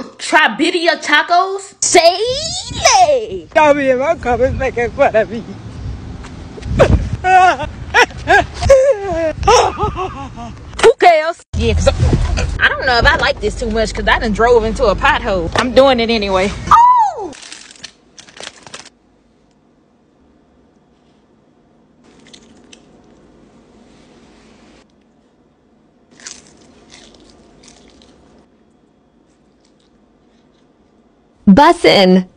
Tribidia tacos? Say Tell me if I'm coming making fun of me. Who cares? Yeah, cause I don't know if I like this too much because I done drove into a pothole. I'm doing it anyway. Oh! Bussin'.